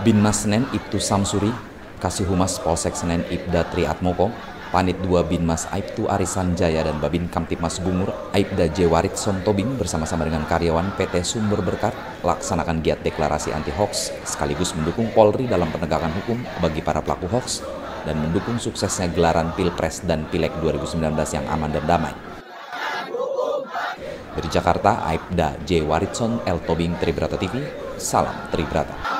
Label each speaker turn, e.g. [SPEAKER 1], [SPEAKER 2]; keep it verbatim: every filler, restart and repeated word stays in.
[SPEAKER 1] Binmas Senen Ibtu Samsuri, Kasih Humas Polsek Senen Ibda Triatmoko, Panit dua Binmas Aibtu Arisan Jaya dan Babin Kamtipmas Bungur Aibda J. Warit Somtobing bersama-sama dengan karyawan P T Sumber Berkat laksanakan giat deklarasi anti-hoax sekaligus mendukung Polri dalam penegakan hukum bagi para pelaku hoax dan mendukung suksesnya gelaran Pilpres dan Pileg dua ribu sembilan belas yang aman dan damai. Dari Jakarta, Aibda J. Waritson, El Tobing, Tribrata T V, salam Tribrata.